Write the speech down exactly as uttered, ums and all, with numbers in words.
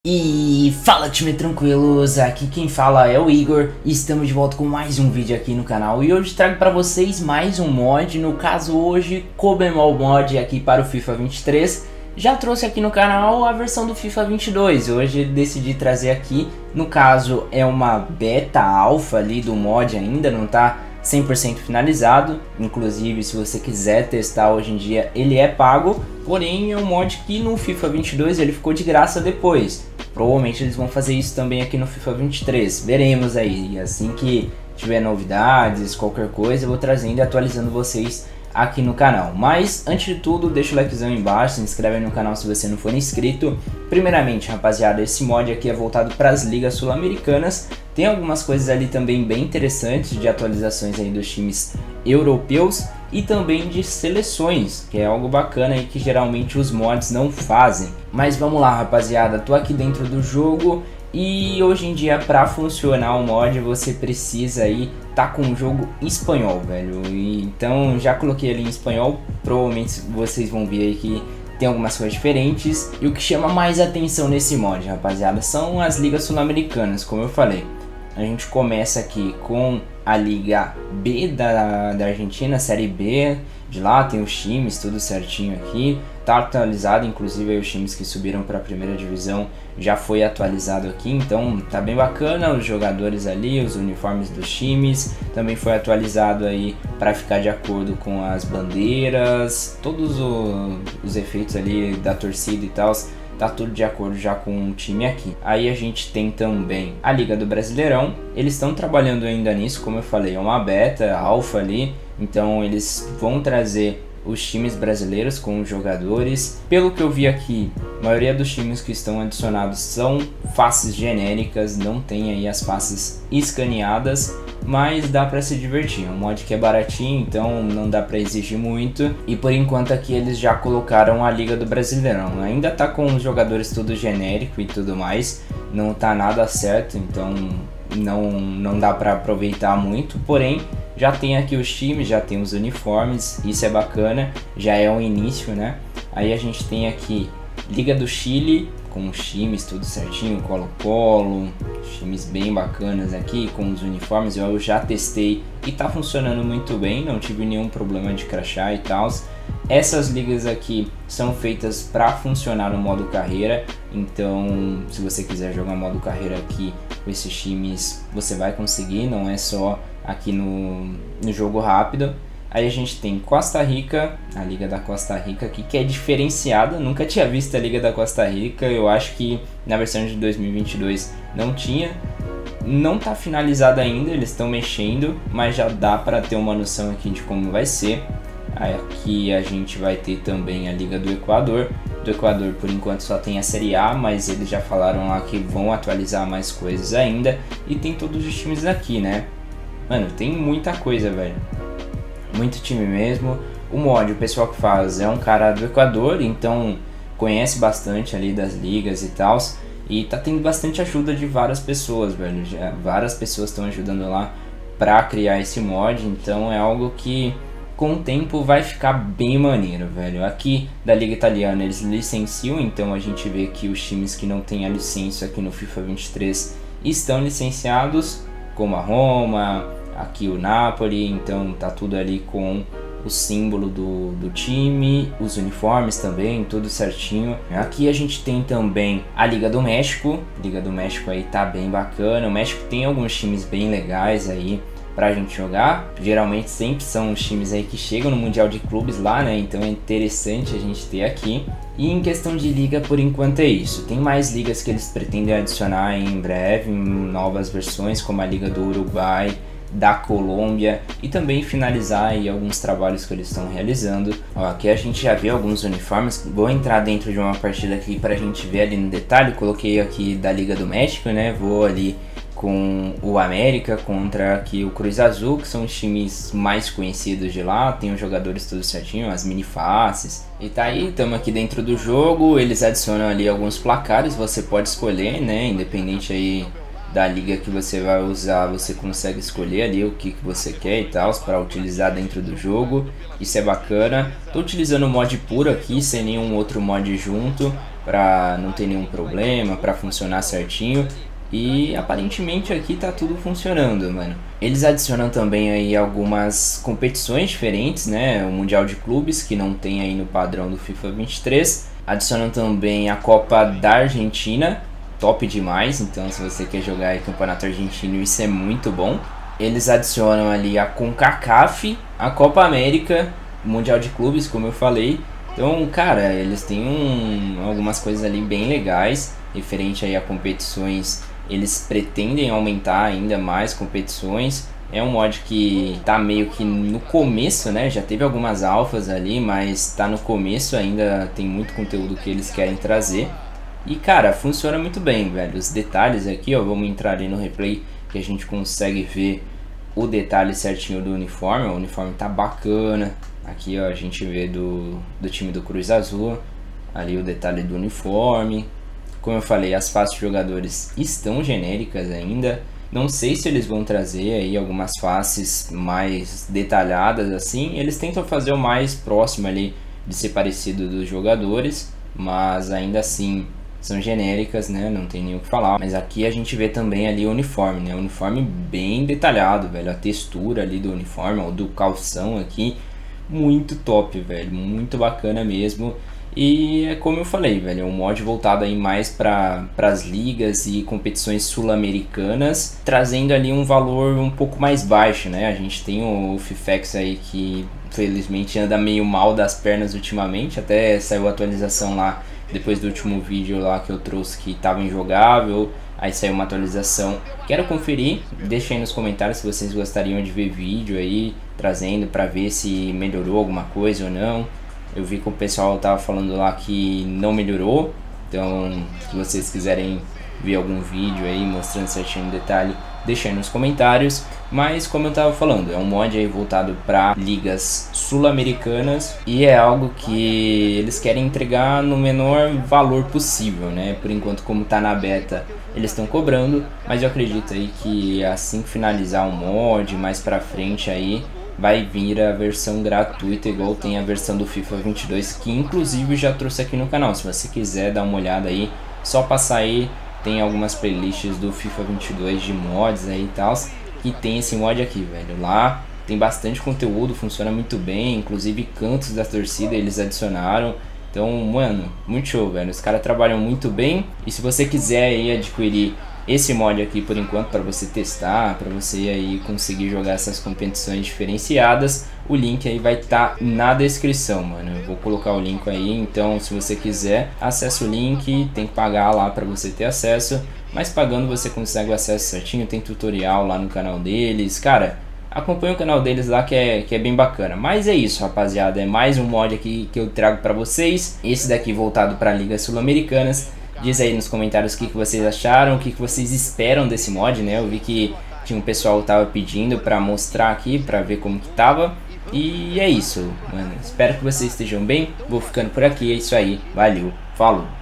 E fala, time tranquilos, aqui quem fala é o Igor e estamos de volta com mais um vídeo aqui no canal. E hoje trago para vocês mais um mod, no caso hoje Cobemol Mod aqui para o FIFA vinte e três. Já trouxe aqui no canal a versão do FIFA vinte e dois, hoje decidi trazer aqui, no caso é uma beta alfa ali do mod, ainda não tá cem por cento finalizado, inclusive se você quiser testar hoje em dia ele é pago, porém é um mod que no FIFA vinte e dois ele ficou de graça depois. Provavelmente eles vão fazer isso também aqui no FIFA vinte e três, veremos aí, assim que tiver novidades, qualquer coisa eu vou trazendo e atualizando vocês aqui no canal. Mas antes de tudo, deixa o likezão aí embaixo, se inscreve aí no canal se você não for inscrito. Primeiramente, rapaziada, esse mod aqui é voltado para as ligas sul-americanas. Tem algumas coisas ali também bem interessantes de atualizações aí dos times europeus e também de seleções, que é algo bacana aí que geralmente os mods não fazem. Mas vamos lá, rapaziada, tô aqui dentro do jogo. E hoje em dia, para funcionar o mod, você precisa aí tá com o jogo em espanhol, velho. E, então já coloquei ali em espanhol, provavelmente vocês vão ver aí que tem algumas coisas diferentes. E o que chama mais atenção nesse mod, rapaziada, são as ligas sul-americanas, como eu falei. A gente começa aqui com a Liga B da, da Argentina, Série B. De lá tem os times, tudo certinho aqui. Tá atualizado, inclusive aí os times que subiram para a primeira divisão já foi atualizado aqui. Então tá bem bacana, os jogadores ali, os uniformes dos times. Também foi atualizado aí para ficar de acordo com as bandeiras. Todos o, os efeitos ali da torcida e tal. Tá tudo de acordo já com o time aqui. Aí a gente tem também a Liga do Brasileirão. Eles estão trabalhando ainda nisso, como eu falei, é uma beta, alfa ali. Então eles vão trazer os times brasileiros com os jogadores. Pelo que eu vi aqui, a maioria dos times que estão adicionados são faces genéricas, não tem aí as faces escaneadas, mas dá para se divertir. É um mod que é baratinho, então não dá para exigir muito. E por enquanto aqui eles já colocaram a Liga do Brasileirão. Ainda tá com os jogadores tudo genérico e tudo mais, não tá nada certo, então não, não dá para aproveitar muito, porém já tem aqui os times, já tem os uniformes, isso é bacana, já é um início, né? Aí a gente tem aqui Liga do Chile, com os times tudo certinho, Colo-Colo, times bem bacanas aqui, com os uniformes, eu já testei e tá funcionando muito bem, não tive nenhum problema de crashar e tal. Essas ligas aqui são feitas para funcionar no modo carreira, então se você quiser jogar modo carreira aqui com esses times, você vai conseguir, não é só aqui no, no jogo rápido. Aí a gente tem Costa Rica, a Liga da Costa Rica aqui, que é diferenciada, nunca tinha visto a Liga da Costa Rica, eu acho que na versão de dois mil e vinte e dois não tinha. Não tá finalizada ainda, eles estão mexendo, mas já dá para ter uma noção aqui de como vai ser. Aí aqui a gente vai ter também a Liga do Equador. Do Equador por enquanto só tem a Série A, mas eles já falaram lá que vão atualizar mais coisas ainda. E tem todos os times aqui, né? Mano, tem muita coisa, velho. Muito time mesmo. O mod, o pessoal que faz é um cara do Equador, então conhece bastante ali das ligas e tal. E tá tendo bastante ajuda de várias pessoas, velho. Já, várias pessoas estão ajudando lá pra criar esse mod, então é algo que com o tempo vai ficar bem maneiro, velho. Aqui da Liga Italiana eles licenciam, então a gente vê que os times que não tem a licença aqui no FIFA vinte e três estão licenciados, como a Roma, aqui o Napoli, então tá tudo ali com o símbolo do, do time, os uniformes também, tudo certinho. Aqui a gente tem também a Liga do México, Liga do México aí tá bem bacana, o México tem alguns times bem legais aí pra gente jogar, geralmente sempre são os times aí que chegam no Mundial de Clubes lá, né, então é interessante a gente ter aqui. E em questão de liga, por enquanto é isso, tem mais ligas que eles pretendem adicionar em breve, em novas versões, como a Liga do Uruguai, da Colômbia, e também finalizar aí alguns trabalhos que eles estão realizando. Ó, aqui a gente já vê alguns uniformes, vou entrar dentro de uma partida aqui para a gente ver ali no detalhe. Coloquei aqui da Liga do México, né, vou ali com o América contra aqui o Cruz Azul, que são os times mais conhecidos de lá, tem os jogadores tudo certinho, as mini faces. E tá aí, estamos aqui dentro do jogo, eles adicionam ali alguns placares, você pode escolher, né, independente aí da liga que você vai usar, você consegue escolher ali o que, que você quer e tal, para utilizar dentro do jogo. Isso é bacana. Tô utilizando o mod puro aqui, sem nenhum outro mod junto, para não ter nenhum problema, para funcionar certinho. E aparentemente aqui tá tudo funcionando, mano. Eles adicionam também aí algumas competições diferentes, né? O Mundial de Clubes, que não tem aí no padrão do FIFA vinte e três. Adicionam também a Copa da Argentina, top demais. Então se você quer jogar aí Campeonato Argentino, isso é muito bom. Eles adicionam ali a CONCACAF, a Copa América, o Mundial de Clubes, como eu falei. Então, cara, eles têm um, algumas coisas ali bem legais, referente aí a competições. Eles pretendem aumentar ainda mais competições. É um mod que tá meio que no começo, né? Já teve algumas alfas ali, mas tá no começo ainda, tem muito conteúdo que eles querem trazer. E, cara, funciona muito bem, velho. Os detalhes aqui, ó, vamos entrar ali no replay que a gente consegue ver o detalhe certinho do uniforme. O uniforme tá bacana. Aqui, ó, a gente vê do, do time do Cruz Azul. Ali o detalhe do uniforme. Como eu falei, as faces de jogadores estão genéricas ainda. Não sei se eles vão trazer aí algumas faces mais detalhadas assim. Eles tentam fazer o mais próximo ali de ser parecido dos jogadores, mas ainda assim são genéricas, né? Não tem nem o que falar. Mas aqui a gente vê também ali o uniforme, né? O uniforme bem detalhado, velho. A textura ali do uniforme, ou do calção aqui, muito top, velho. Muito bacana mesmo. E é como eu falei, velho, é um mod voltado aí mais para as ligas e competições sul-americanas, trazendo ali um valor um pouco mais baixo, né? A gente tem o Fifex aí que felizmente anda meio mal das pernas ultimamente, até saiu a atualização lá depois do último vídeo lá que eu trouxe que estava injogável, aí saiu uma atualização. Quero conferir, deixa aí nos comentários se vocês gostariam de ver vídeo aí trazendo para ver se melhorou alguma coisa ou não. Eu vi que o pessoal tava falando lá que não melhorou, então se vocês quiserem ver algum vídeo aí mostrando certinho o detalhe, deixa aí nos comentários. Mas como eu tava falando, é um mod aí voltado para ligas sul-americanas e é algo que eles querem entregar no menor valor possível, né? Por enquanto, como tá na beta, eles estão cobrando, mas eu acredito aí que assim que finalizar o mod, mais pra frente aí, vai vir a versão gratuita, igual tem a versão do FIFA vinte e dois, que inclusive já trouxe aqui no canal. Se você quiser dar uma olhada aí, só passar aí, tem algumas playlists do FIFA vinte e dois de mods aí e tal, que tem esse mod aqui, velho. Lá tem bastante conteúdo, funciona muito bem, inclusive cantos da torcida eles adicionaram. Então, mano, muito show, velho. Os caras trabalham muito bem. E se você quiser aí adquirir esse mod aqui por enquanto para você testar, para você aí conseguir jogar essas competições diferenciadas, o link aí vai estar tá na descrição, mano. Eu vou colocar o link aí, então se você quiser, acessa o link, tem que pagar lá para você ter acesso, mas pagando você consegue o acesso certinho, tem tutorial lá no canal deles, cara. Acompanha o canal deles lá que é, que é bem bacana. Mas é isso, rapaziada, é mais um mod aqui que eu trago para vocês, esse daqui voltado para ligas sul-americanas. Diz aí nos comentários o que, que vocês acharam, o que, que vocês esperam desse mod, né? Eu vi que tinha um pessoal que tava pedindo pra mostrar aqui, pra ver como que tava. E é isso, mano. Espero que vocês estejam bem. Vou ficando por aqui, é isso aí. Valeu, falou!